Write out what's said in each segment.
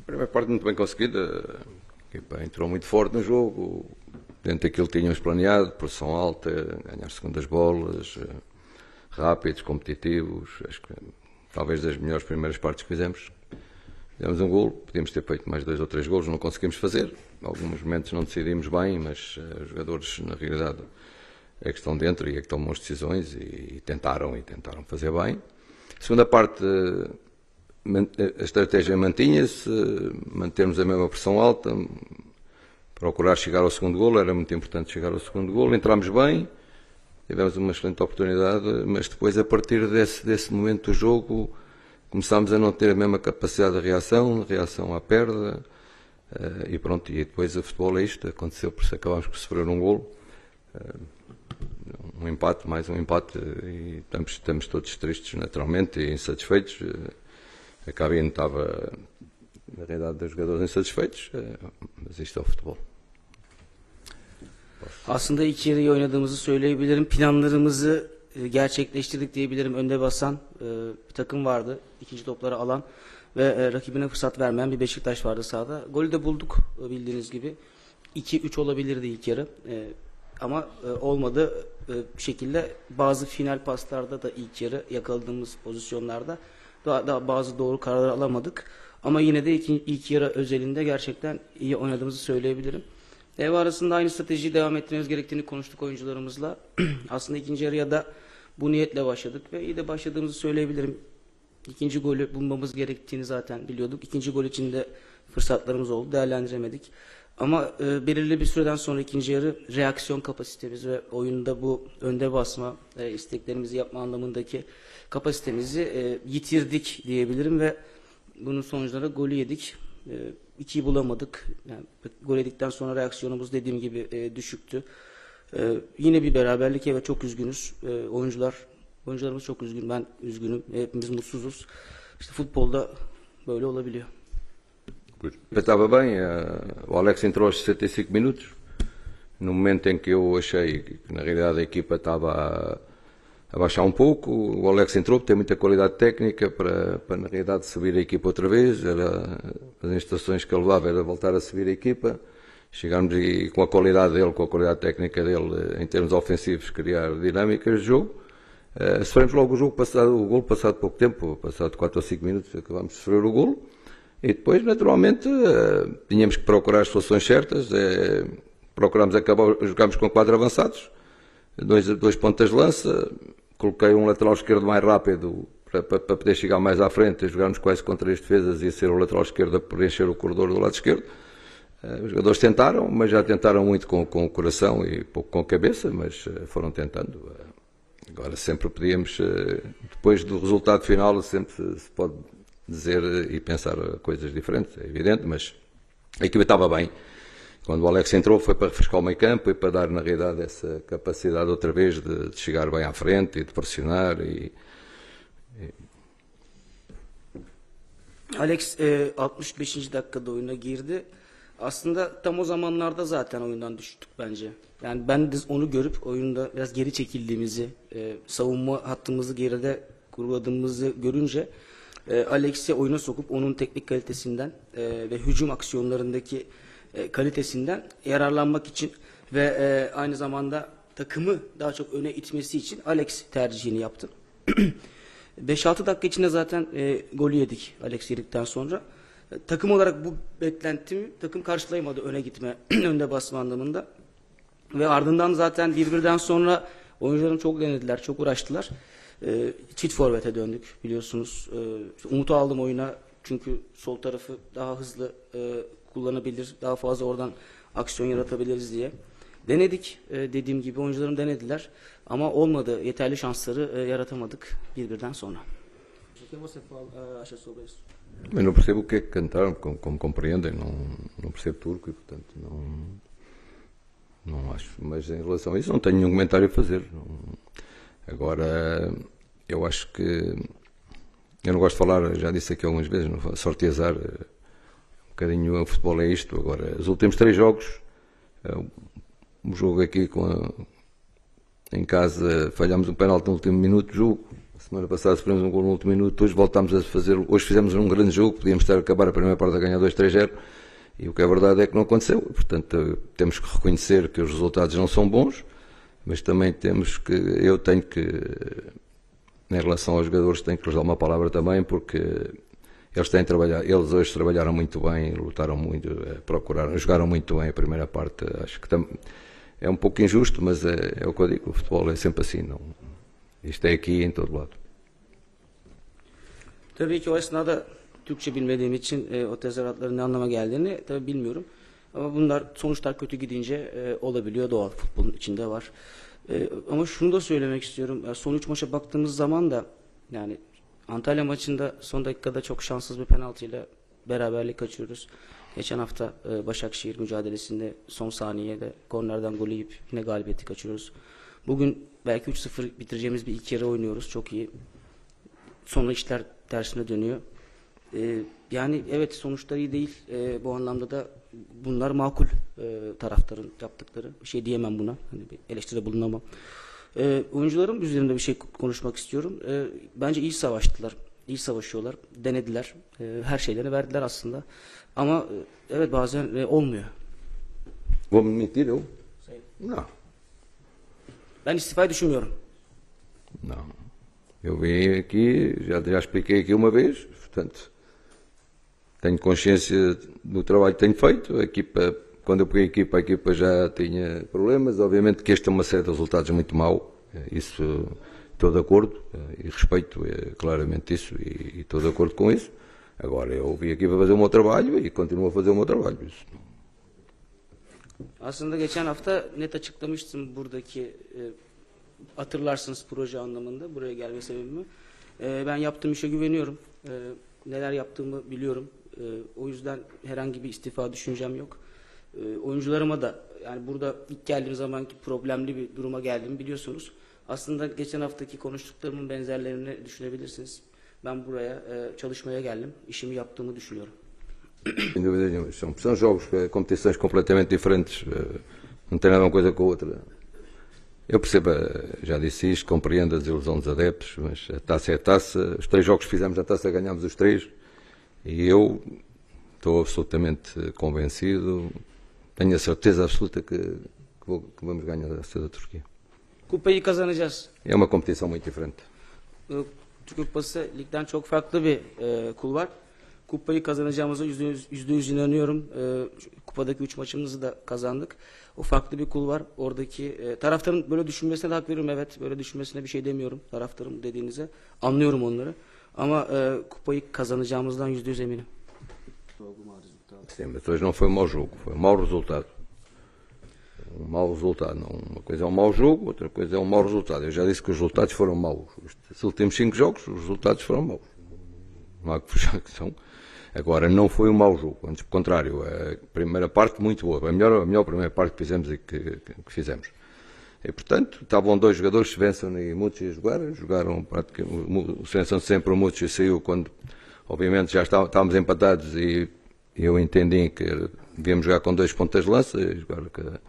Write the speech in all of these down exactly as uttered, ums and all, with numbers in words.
primeira parte muito bem conseguida, a equipa entrou muito forte no jogo, dentro daquilo que tínhamos planeado, pressão alta, ganhar segundas bolas, rápidos, competitivos, acho que talvez das melhores primeiras partes que fizemos. Fizemos um golo, podíamos ter feito mais dois ou três golos, não conseguimos fazer. Em alguns momentos não decidimos bem, mas uh, os jogadores, na realidade, é que estão dentro e é que tomam as decisões e, e tentaram e tentaram fazer bem. A segunda parte, uh, a estratégia mantinha-se, uh, mantermos a mesma pressão alta, procurar chegar ao segundo golo, era muito importante chegar ao segundo golo. Entramos bem, tivemos uma excelente oportunidade, mas depois, a partir desse, desse momento do jogo, começámos a não ter a mesma capacidade de reação, de reação à perda, uh, e pronto, e depois o futebol é isto, aconteceu, por isso acabámos por sofrer um golo, uh, um empate, mais um empate, e estamos, estamos todos tristes naturalmente e insatisfeitos. Uh, a cabine estava, na realidade, dos jogadores insatisfeitos, uh, mas isto é o futebol. Aslında iki yarıyı oynadığımızı söyleyebilirim. Planlarımızı gerçekleştirdik diyebilirim. Önde basan e, bir takım vardı. İkinci topları alan ve e, rakibine fırsat vermeyen bir Beşiktaş vardı sahada. Golü de bulduk bildiğiniz gibi. iki üç olabilirdi ilk yarı. E, ama e, olmadı. E, bir şekilde bazı final paslarda da ilk yarı yakaladığımız pozisyonlarda daha, daha bazı doğru kararlar alamadık. Ama yine de ilk, ilk yarı özelinde gerçekten iyi oynadığımızı söyleyebilirim. Devre arasında aynı stratejiyi devam ettirmemiz gerektiğini konuştuk oyuncularımızla. Aslında ikinci yarıya da bu niyetle başladık ve iyi de başladığımızı söyleyebilirim. İkinci golü bulmamız gerektiğini zaten biliyorduk. İkinci gol için de fırsatlarımız oldu, değerlendiremedik. Ama e, belirli bir süreden sonra ikinci yarı reaksiyon kapasitemiz ve oyunda bu önde basma, e, isteklerimizi yapma anlamındaki kapasitemizi e, yitirdik diyebilirim ve bunun sonucunda golü yedik. E, ikiyi bulamadık. Yani, gol yedikten sonra reaksiyonumuz dediğim gibi e, düşüktü. E, yine bir beraberlik, evet, çok üzgünüz. E, oyuncular, oyuncularımız çok üzgün. Ben üzgünüm. Hepimiz mutsuzuz. İşte futbolda böyle olabiliyor. Estava bem, o Alex entrou aos sessenta e cinco minutos, no momento em que eu achei que na realidade a equipa estava a, a baixar um pouco. O Alex entrou, tem muita qualidade técnica para, para na realidade subir a equipa outra vez. Era, as instruções que ele levava era voltar a subir a equipa, chegarmos e com a qualidade dele, com a qualidade técnica dele em termos ofensivos, criar dinâmicas de jogo. Uh, sofremos logo o jogo, passado, o golo passado pouco tempo, passado quatro ou cinco minutos acabámos de sofrer o golo. E depois, naturalmente, uh, tínhamos que procurar as soluções certas. Uh, procurámos acabar, jogámos com quatro avançados, dois, dois pontas de lança, coloquei um lateral esquerdo mais rápido para, para, para poder chegar mais à frente, jogarmos quase com três defesas e ser o lateral esquerdo a preencher o corredor do lado esquerdo. Uh, os jogadores tentaram, mas já tentaram muito com, com o coração e pouco com a cabeça, mas uh, foram tentando. Uh, agora sempre podíamos, uh, depois do resultado final, sempre se, se pode dizer e pensar coisas diferentes, é evidente, mas a equipa estava bem. Quando o Alex entrou foi para refrescar o meio campo e para dar na realidade essa capacidade outra vez de, de chegar bem à frente e de pressionar. E, e... Alex e, altmış beşinci dakikada oyuna girdi. Aslında tam o zamanlarda zaten oyundan düştük bence. Yani ben de onu görüp oyunda biraz geri çekildiğimizi, e, savunma hattımızı geride kuruladığımızı görünce e, Alex'i oyuna sokup onun teknik kalitesinden e, ve hücum aksiyonlarındaki e, kalitesinden yararlanmak için ve e, aynı zamanda takımı daha çok öne itmesi için Alex tercihini yaptım. beş altı dakika içinde zaten e, golü yedik Alex yedikten sonra. E, takım olarak bu beklentimi takım karşılayamadı, öne gitme, önde basma anlamında. Ve ardından zaten bir birden sonra oyuncularım çok denediler, çok uğraştılar. E, çift forvete döndük biliyorsunuz. E, Umut'u aldım oyuna çünkü sol tarafı daha hızlı e, kullanabilir, daha fazla oradan aksiyon yaratabiliriz diye. Denedik, e, dediğim gibi oyuncularım denediler ama olmadı, yeterli şansları e, yaratamadık bir birden sonra. O que você acha sobre isso? Eu não percebo o que é que cantaram, como, como compreendem, não, não percebo turco e portanto não, não acho, mas em relação a isso não tenho nenhum comentário a fazer. Não. Agora, eu acho que, eu não gosto de falar, já disse aqui algumas vezes, não, sorte e azar, um bocadinho o futebol é isto. Agora, os últimos três jogos, um jogo aqui com a, em casa, falhámos um penalti no último minuto do jogo, A semana passada sofremos um gol no último minuto, hoje voltámos a fazer, hoje fizemos um grande jogo, podíamos estar a acabar a primeira parte a ganhar dois três zero, e o que é verdade é que não aconteceu. Portanto, temos que reconhecer que os resultados não são bons, mas também temos que, eu tenho que, em relação aos jogadores, tenho que lhes dar uma palavra também, porque eles têm trabalhado, eles hoje trabalharam muito bem, lutaram muito, procuraram, jogaram muito bem a primeira parte. Acho que tam, é um pouco injusto, mas é, é o que eu digo, o futebol é sempre assim, não, isto é aqui em todo lado. Tabii ki o esnada Türkçe bilmediğim için e, o tezahüratların ne anlama geldiğini tabii bilmiyorum. Ama bunlar sonuçlar kötü gidince e, olabiliyor, doğal, futbolun içinde var. E, ama şunu da söylemek istiyorum. Yani son üç maça baktığımız zaman da yani Antalya maçında son dakikada çok şanssız bir penaltıyla beraberlik kaçıyoruz. Geçen hafta e, Başakşehir mücadelesinde son saniyede kornerden golü yiyip yine galibiyeti kaçırıyoruz. Bugün belki üç sıfır bitireceğimiz bir ilk yarı oynuyoruz. Çok iyi. Sonra işler tersine dönüyor. Ee, yani evet sonuçlar iyi değil. Ee, bu anlamda da bunlar makul e, taraftarın yaptıkları. Bir şey diyemem buna. Hani bir eleştiride bulunamam. Ee, oyuncuların üzerinde bir şey konuşmak istiyorum. Ee, bence iyi savaştılar. İyi savaşıyorlar. Denediler. Ee, her şeylerini verdiler aslında. Ama e, evet bazen e, olmuyor. Vou-me mentir eu? Não. Ben istifayı düşünmüyorum. Não. Eu vim aqui, já, já expliquei aqui uma vez, portanto, tenho consciência do trabalho que tenho feito. A equipa, quando eu peguei a equipa, a equipa já tinha problemas. Obviamente que este é uma série de resultados muito mau, isso estou de acordo e respeito claramente isso e, e estou de acordo com isso. Agora, eu vim aqui para fazer o meu trabalho e continuo a fazer o meu trabalho. Isso. Aslında geçen hafta net açıklamıştım buradaki e, hatırlarsınız proje anlamında buraya gelme sebebimi. E, ben yaptığım işe güveniyorum. E, neler yaptığımı biliyorum. E, o yüzden herhangi bir istifa düşüncem yok. E, oyuncularıma da yani burada ilk geldiğim zamanki problemli bir duruma geldiğimi biliyorsunuz. Aslında geçen haftaki konuştuklarımın benzerlerini düşünebilirsiniz. Ben buraya e, çalışmaya geldim. İşimi yaptığımı düşünüyorum. Sem dúvida nenhuma. São, são jogos, competições completamente diferentes, não tem nada uma coisa com a outra. Eu percebo, já disse isto, compreendo a desilusão dos adeptos, mas a taça é a taça. Os três jogos que fizemos a taça ganhámos os três e eu estou absolutamente convencido, tenho a certeza absoluta que, que, vou, que vamos ganhar a taça da Turquia. Kupayı kazanacağız. É uma competição muito diferente. Türk Kupası ligden çok farklı bir e, kul var. Kupayı kazanacağımıza yüzde yüz inanıyorum. E, kupadaki üç maçımızı da kazandık. O farklı bir kul var. Oradaki e, taraftarın böyle düşünmesine de hak veriyorum. Evet, böyle düşünmesine bir şey demiyorum taraftarım dediğinize. Anlıyorum onları. Ama e, kupayı kazanacağımızdan yüzde yüz eminim. Sim, mas hoje não foi um mau jogo, foi um mau resultado. Um mau resultado. Não. Uma coisa é um mau jogo, outra coisa é um mau resultado. Eu já disse que os resultados foram maus. Os últimos cinco jogos, os resultados foram maus. Não há que fechar que são. Agora, não foi um mau jogo, antes pelo contrário, a primeira parte muito boa, a melhor, a melhor primeira parte que fizemos e que, que, que fizemos. E, portanto, estavam dois jogadores, Svensson e Mucci, a jogar, jogaram praticamente, o Svensson sempre, o Mucci saiu quando, obviamente, já está, estávamos empatados e eu entendi que devíamos jogar com dois pontas de lança, jogar,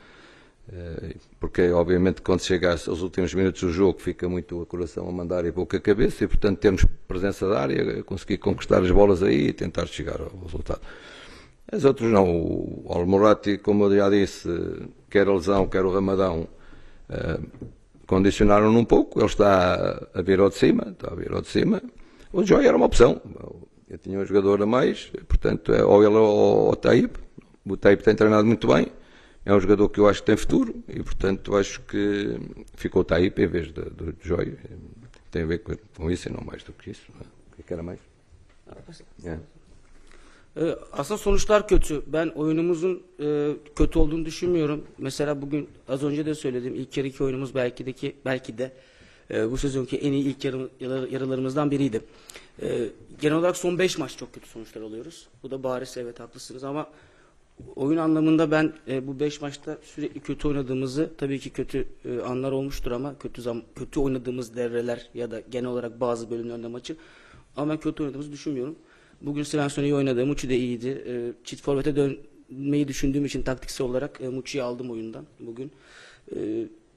porque, obviamente, quando chegasse aos últimos minutos do jogo, fica muito a coração a mandar e pouco a cabeça, e, portanto, termos presença da área, conseguir conquistar as bolas aí e tentar chegar ao resultado. As outros não. O Al-Mourati, como eu já disse, quer a lesão, quer o Ramadão, uh, condicionaram-no um pouco. Ele está a vir ao de cima, está a vir ao de cima. O Joy era uma opção. Eu tinha um jogador a mais, portanto, ou ele ou o Taib. O Taib tem treinado muito bem. É um jogador que eu acho que tem futuro e, portanto, acho que ficou Taib em vez do, do Joy. Tem a ver com, com isso e não mais do que isso. O que é que era mais? É. Ee, aslında sonuçlar kötü. Ben oyunumuzun e, kötü olduğunu düşünmüyorum. Mesela bugün az önce de söyledim. İlk yarı iki oyunumuz belki de ki belki de e, bu sezonki en iyi ilk yarı, yarılarımızdan biriydi. E, genel olarak son beş maç çok kötü sonuçlar alıyoruz. Bu da bariz, evet haklısınız ama oyun anlamında ben e, bu beş maçta sürekli kötü oynadığımızı, tabii ki kötü e, anlar olmuştur ama kötü zam kötü oynadığımız devreler ya da genel olarak bazı bölümlerde maçı, ama ben kötü oynadığımızı düşünmüyorum. Bugün Svensson iyi oynadı, Mucci de iyiydi. E, çift forvete dönmeyi düşündüğüm için taktiksel olarak e, Mucci'yi aldım oyundan bugün. E,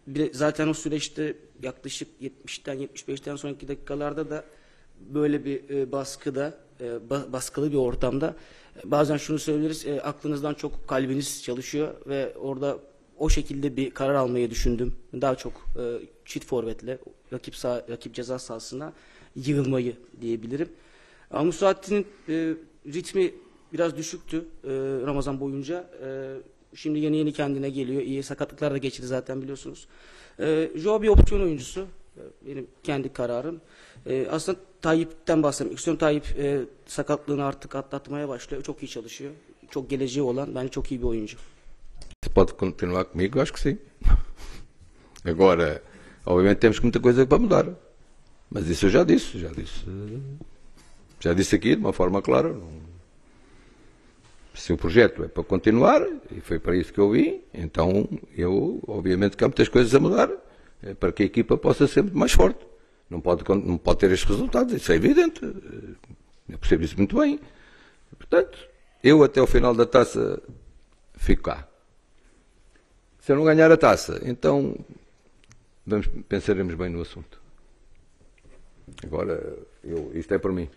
bir, zaten o süreçte yaklaşık yetmişten yetmiş beşten sonraki dakikalarda da böyle bir e, baskıda, e, ba, baskılı bir ortamda e, bazen şunu söyleriz, e, aklınızdan çok kalbiniz çalışıyor ve orada o şekilde bir karar almayı düşündüm. Daha çok e, çift forvetle rakip sağ, rakip ceza sahasına yığılmayı diyebilirim. Ama Musaattin'in e, ritmi biraz düşüktü e, Ramazan boyunca. E, şimdi yeni yeni kendine geliyor. İyi sakatlıklar da geçirdi zaten biliyorsunuz. E, Joe bir opsiyon oyuncusu. E, benim kendi kararım. E, aslında Tayyip'ten bahsetmek istiyorum. Tayyip e, sakatlığını artık atlatmaya başlıyor. Çok iyi çalışıyor. Çok geleceği olan, bence çok iyi bir oyuncu. Pode continuar comigo? Acho que sim. Agora, obviamente temos muita coisa para mudar. Mas isso eu já disse, já disse. Já disse aqui de uma forma clara. Não... Se o projeto é para continuar, e foi para isso que eu vim, então eu, obviamente que há muitas coisas a mudar, para que a equipa possa ser muito mais forte. Não pode, não pode ter estes resultados, isso é evidente. Eu percebo isso muito bem. Portanto, eu até ao final da taça fico cá. Se eu não ganhar a taça, então vamos, pensaremos bem no assunto. Agora, eu, isto é por mim.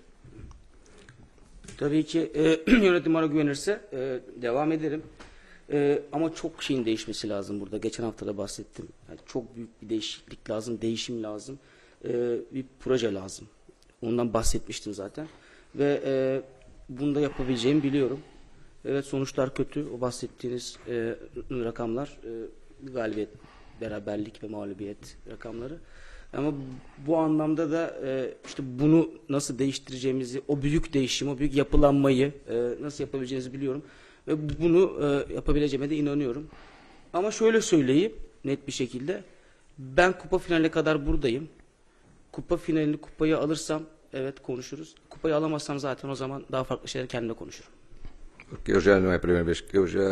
Tabii ki e, yönetim bana güvenirse e, devam ederim. E, ama çok şeyin değişmesi lazım burada. Geçen hafta da bahsettim. Yani çok büyük bir değişiklik lazım, değişim lazım. E, bir proje lazım. Ondan bahsetmiştim zaten. Ve e, bunu da yapabileceğimi biliyorum. Evet, sonuçlar kötü. O bahsettiğiniz e, rakamlar, e, galibiyet, beraberlik ve mağlubiyet rakamları. Ama bu anlamda da e, işte bunu nasıl değiştireceğimizi, o büyük değişimi, o büyük yapılanmayı e, nasıl yapabileceğimizi biliyorum. Ve bunu e, yapabileceğime de inanıyorum. Ama şöyle söyleyeyim net bir şekilde. Ben kupa finaline kadar buradayım. Kupa finalini, kupayı alırsam evet konuşuruz. Kupayı alamazsam zaten o zaman daha farklı şeyler kendimle konuşurum. Porque eu já não é a primeira vez que eu já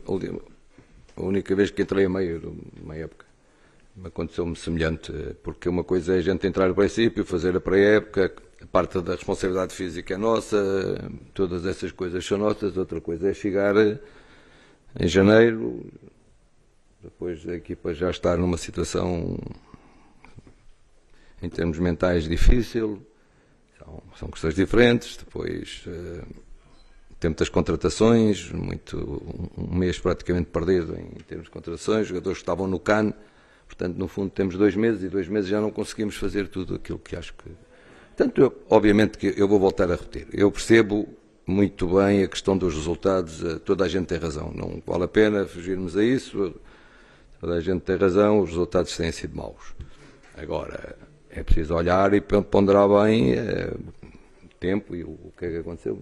a única vez que entrei a meio de uma época me aconteceu-me semelhante, porque uma coisa é a gente entrar no princípio, fazer a pré-época, a parte da responsabilidade física é nossa, todas essas coisas são nossas, outra coisa é chegar em janeiro, depois a equipa já estar numa situação em termos mentais difícil, são, são questões diferentes, depois uh, tem muitas contratações, muito, um mês praticamente perdido em termos de contratações, jogadores que estavam no C A N, portanto, no fundo, temos dois meses e dois meses já não conseguimos fazer tudo aquilo que acho que... Portanto, eu, obviamente que eu vou voltar a repetir. Eu percebo muito bem a questão dos resultados, toda a gente tem razão, não vale a pena fugirmos a isso, toda a gente tem razão, os resultados têm sido maus. Agora, é preciso olhar e ponderar bem é, o tempo e o, o que é que aconteceu.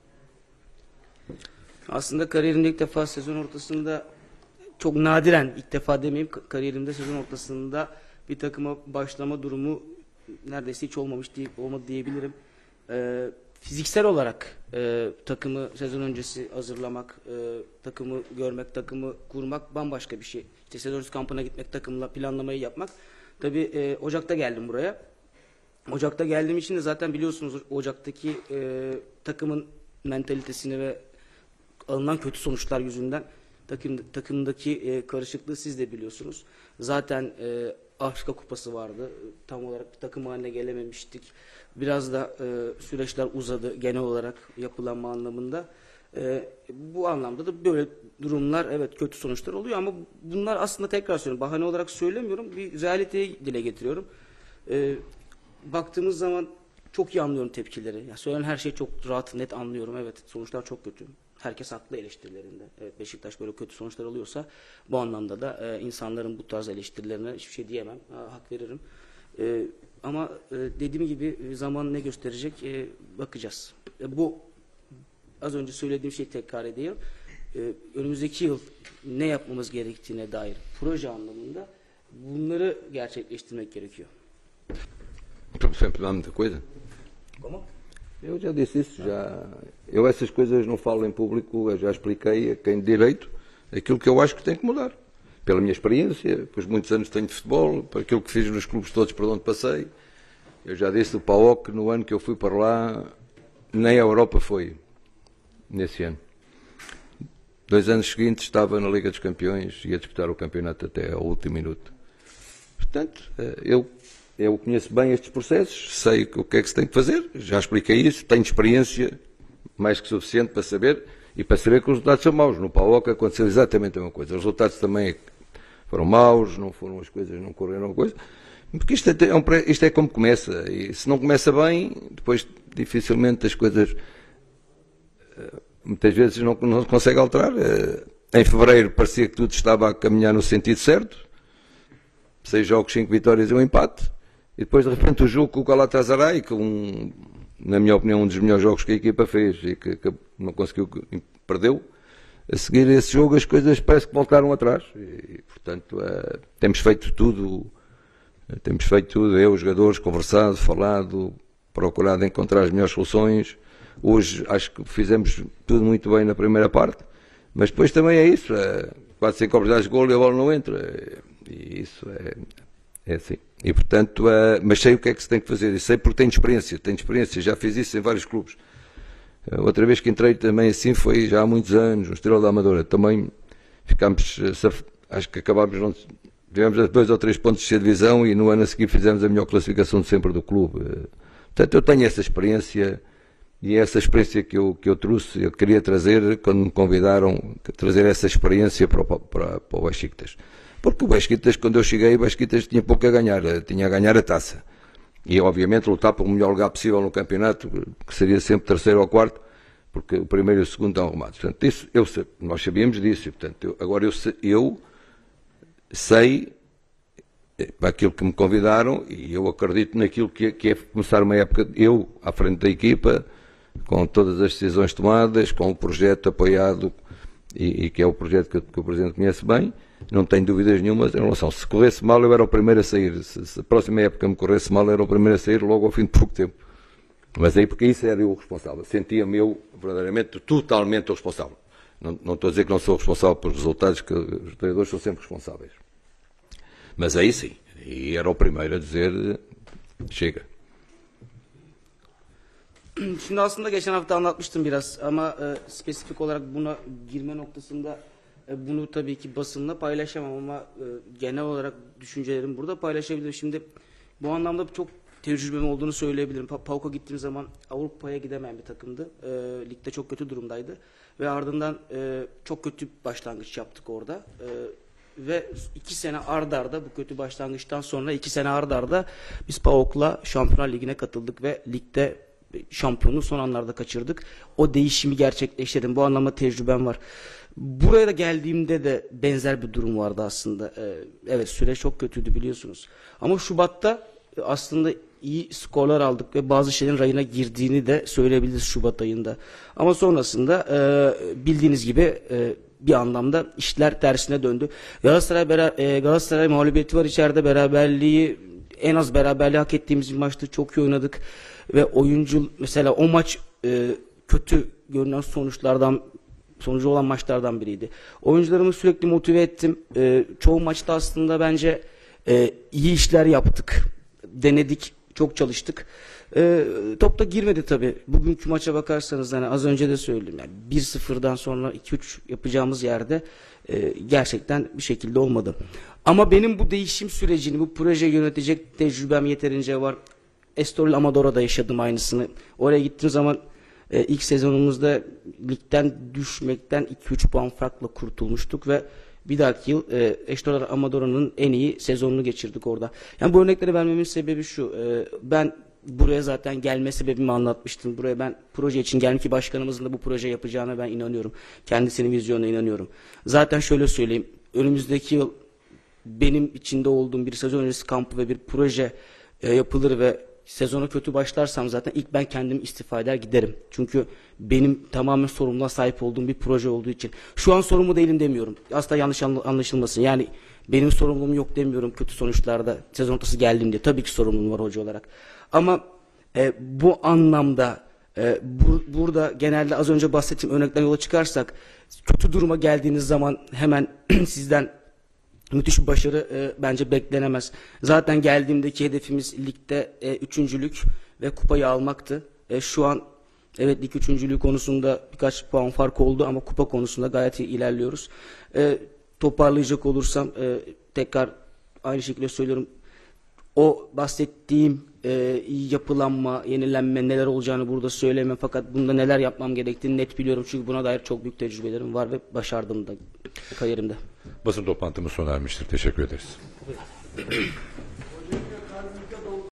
Aslında kariyerimde ilk defa sezon ortasında, çok nadiren ilk defa demeyeyim, kariyerimde sezon ortasında bir takıma başlama durumu neredeyse hiç olmamış diye, olmadı diyebilirim. Ee, fiziksel olarak e, takımı sezon öncesi hazırlamak, e, takımı görmek, takımı kurmak bambaşka bir şey. İşte sezon öncesi kampına gitmek, takımla planlamayı yapmak. Tabii e, Ocak'ta geldim buraya. Ocak'ta geldiğim için de zaten biliyorsunuz Ocak'taki e, takımın mentalitesini ve alınan kötü sonuçlar yüzünden takım, takımdaki e, karışıklığı siz de biliyorsunuz. Zaten e, Afrika Kupası vardı. Tam olarak bir takım haline gelememiştik. Biraz da e, süreçler uzadı genel olarak yapılanma anlamında. E, bu anlamda da böyle durumlar, evet, kötü sonuçlar oluyor ama bunlar aslında, tekrar söylüyorum, bahane olarak söylemiyorum. Bir realiteyi dile getiriyorum. E, baktığımız zaman çok iyi anlıyorum tepkileri. Yani söylenen her şeyi çok rahat, net anlıyorum. Evet, sonuçlar çok kötü. Herkes haklı eleştirilerinde. Evet, Beşiktaş böyle kötü sonuçlar alıyorsa bu anlamda da e, insanların bu tarz eleştirilerine hiçbir şey diyemem. Ha, hak veririm. E, ama e, dediğim gibi zaman ne gösterecek e, bakacağız. E, bu az önce söylediğim şeyi tekrar edeyim. E, önümüzdeki yıl ne yapmamız gerektiğine dair proje anlamında bunları gerçekleştirmek gerekiyor. Sempre há muita coisa. Como? Eu já disse isso, já. Eu essas coisas não falo em público, eu já expliquei a quem de direito aquilo que eu acho que tem que mudar. Pela minha experiência, depois de muitos anos tenho de futebol, por aquilo que fiz nos clubes todos por onde passei. Eu já disse do P A O C que no ano que eu fui para lá, nem a Europa foi, nesse ano. Dois anos seguintes estava na Liga dos Campeões, ia disputar o campeonato até ao último minuto. Portanto, eu, eu conheço bem estes processos, sei o que é que se tem que fazer, já expliquei isso, tenho experiência mais que suficiente para saber e para saber que os resultados são maus. No Paok aconteceu exatamente a mesma coisa. Os resultados também foram maus, não foram as coisas, não correram a coisa. Porque isto é, um, isto é como começa, e se não começa bem, depois dificilmente as coisas, muitas vezes não, não se consegue alterar. Em fevereiro parecia que tudo estava a caminhar no sentido certo, seis jogos, cinco vitórias e um empate, e depois de repente o jogo com o Galatasaray, que um, na minha opinião um dos melhores jogos que a equipa fez e que, que não conseguiu, perdeu, a seguir esse jogo as coisas parece que voltaram atrás, e portanto uh, temos feito tudo. Temos feito tudo, eu, os jogadores, conversado, falado, procurado encontrar as melhores soluções. Hoje acho que fizemos tudo muito bem na primeira parte, mas depois também é isso, é, quase sem oportunidades de golo e a bola não entra, e isso é, é assim. E portanto, é, mas sei o que é que se tem que fazer, e sei porque tenho experiência, tenho experiência, já fiz isso em vários clubes. Outra vez que entrei também assim foi já há muitos anos, no Estrela da Amadora, também ficámos, acho que acabámos não. Tivemos dois ou três pontos de ser divisão e no ano a seguir fizemos a melhor classificação de sempre do clube. Portanto, eu tenho essa experiência e é essa experiência que eu, que eu trouxe, eu queria trazer quando me convidaram, trazer essa experiência para o, para, para o Besiktas. Porque o Besiktas, quando eu cheguei, o Besiktas tinha pouco a ganhar, tinha a ganhar a taça. E, obviamente, lutar pelo melhor lugar possível no campeonato, que seria sempre terceiro ou quarto, porque o primeiro e o segundo estão arrumados. Portanto, isso, eu, nós sabíamos disso. Portanto, eu, agora eu, eu sei para aquilo que me convidaram e eu acredito naquilo que é, que é começar uma época, eu à frente da equipa, com todas as decisões tomadas, com o projeto apoiado e, e que é o projeto que, que o Presidente conhece bem, não tenho dúvidas nenhumas em relação. Se corresse mal eu era o primeiro a sair, se, se a próxima época me corresse mal eu era o primeiro a sair logo ao fim de pouco tempo. Mas aí porque isso era eu o responsável, sentia-me eu verdadeiramente totalmente o responsável. Não, não estou a dizer que não sou responsável pelos resultados, que os treinadores são sempre responsáveis. Mas aí sim, e era o primeiro a dizer, chega. Şimdi aslında geçen hafta anlatmıştım biraz ama e, spesifik olarak buna girme noktasında e, bunu tabii ki basınla paylaşamam ama e, genel olarak düşüncelerimi burada paylaşabilirim. Şimdi bu anlamda çok tecrübem olduğunu söyleyebilirim. Pa Pauk'a gittiğim zaman Avrupa'ya gidemeyen bir takımdı. E, ligde çok kötü durumdaydı ve ardından e, çok kötü başlangıç yaptık orada. E, Ve iki sene ard arda bu kötü başlangıçtan sonra iki sene ard arda biz Pauk'la Şampiyonlar Ligi'ne katıldık ve ligde şampiyonluğu son anlarda kaçırdık. O değişimi gerçekleştirdim. Bu anlamda tecrübem var. Buraya da geldiğimde de benzer bir durum vardı aslında. Ee, evet süreç çok kötüydü biliyorsunuz. Ama Şubat'ta aslında iyi skorlar aldık ve bazı şeylerin rayına girdiğini de söyleyebiliriz Şubat ayında. Ama sonrasında e, bildiğiniz gibi e, bir anlamda işler tersine döndü. Galatasaray, e, Galatasaray mağlubiyeti var içeride, beraberliği en az beraberliği hak ettiğimiz bir maçtı. Çok iyi oynadık ve oyuncu mesela o maç e, kötü görünen sonuçlardan sonucu olan maçlardan biriydi. Oyuncularımı sürekli motive ettim. E, çoğu maçta aslında bence e, iyi işler yaptık. Denedik, çok çalıştık. E, top da girmedi tabii. Bugünkü maça bakarsanız hani az önce de söyledim. Yani bir sıfırdan sonra iki üç yapacağımız yerde e, gerçekten bir şekilde olmadı. Ama benim bu değişim sürecini, bu proje yönetecek tecrübem yeterince var. Estoril Amadora'da yaşadım aynısını. Oraya gittiğim zaman e, ilk sezonumuzda ligden düşmekten iki üç puan farkla kurtulmuştuk ve bir dahaki yıl e, Estoril Amadora'nın en iyi sezonunu geçirdik orada. Yani bu örnekleri vermemin sebebi şu. E, ben buraya zaten gelme sebebimi anlatmıştım. Buraya ben proje için geldim ki başkanımızın da bu proje yapacağına ben inanıyorum. Kendisinin vizyonuna inanıyorum. Zaten şöyle söyleyeyim. Önümüzdeki yıl benim içinde olduğum bir sezon öncesi kampı ve bir proje e, yapılır ve sezona kötü başlarsam zaten ilk ben kendim istifa eder giderim. Çünkü benim tamamen sorumluluğa sahip olduğum bir proje olduğu için. Şu an sorumlu değilim demiyorum. Asla yanlış anlaşılmasın. Yani benim sorumluluğum yok demiyorum kötü sonuçlarda sezon ortası geldim diye. Tabii ki sorumluluğum var hoca olarak. Ama e, bu anlamda e, bu, burada genelde az önce bahsettiğim örnekten yola çıkarsak kötü duruma geldiğiniz zaman hemen sizden müthiş bir başarı e, bence beklenemez. Zaten geldiğimdeki hedefimiz ligde e, üçüncülük ve kupayı almaktı. E, şu an evet lig üçüncülüğü konusunda birkaç puan fark oldu ama kupa konusunda gayet iyi ilerliyoruz. E, toparlayacak olursam e, tekrar aynı şekilde söylüyorum. O bahsettiğim e, yapılanma, yenilenme neler olacağını burada söyleyemem fakat bunda neler yapmam gerektiğini net biliyorum çünkü buna dair çok büyük tecrübelerim var ve başardım da kariyerimde. Basın toplantımız sona ermiştir. Teşekkür ederiz.